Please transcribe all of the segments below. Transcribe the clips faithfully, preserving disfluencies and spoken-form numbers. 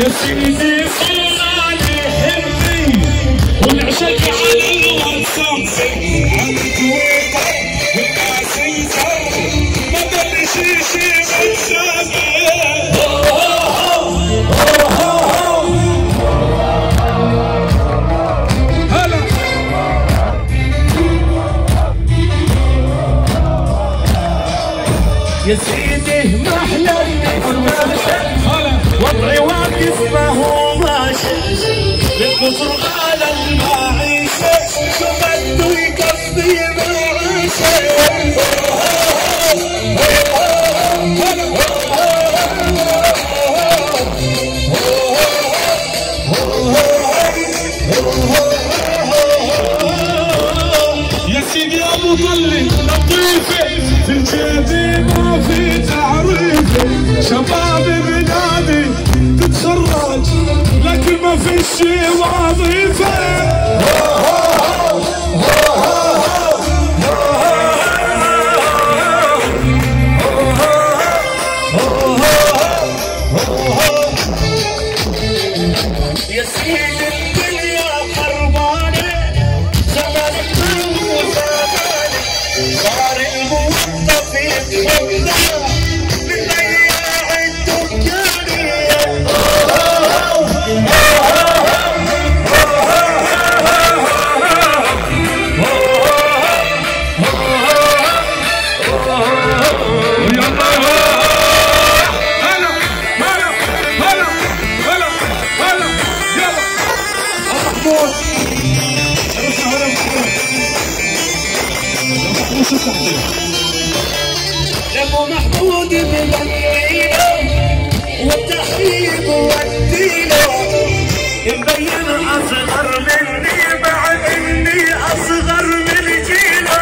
يا سيدي صلاني حبي ونعشق على الواتساب على تويتر والماسنجر ما بلش شي متشابه. هلا يا سيدي ما احلى وضعي واقف ما هو ماشي بالكفر على المعيشة شمد ويقضي معيشة. يا سيدي ابو طلي لطيفة في جيبي ما في تعريفة شبابي بنادي تتخرج لكن ما في شي وظيفة. يا سيدي الدنيا خربانة زمان الموسى صار الموظف يتخدع بضياع الدكانية. لابو محمود بمنيله والتحقيق والديله مبين اصغر مني بعد اني اصغر من جيله.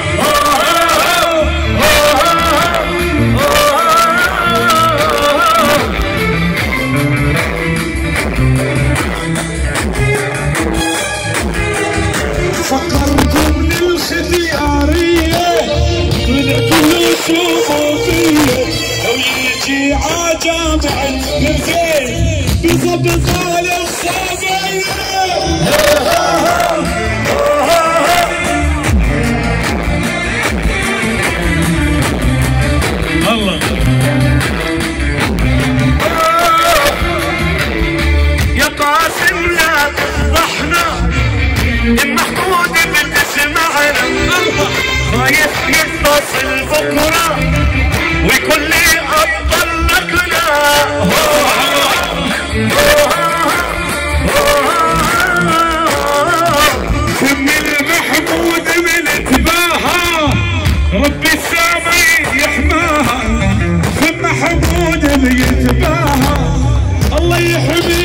فكركم من الختياريه طلعتوا شوفوفيه لو يجي عجامع الزين بضبط على الصبيه. الله يا قاسم لا تفضحنا المحمود بتسمعنا خايف يتصل بكره ويكون لي افضل لكنا. سمي المحمود من اتباها ربي السامي يحماها. سم محمود اللي يتباها الله يحمي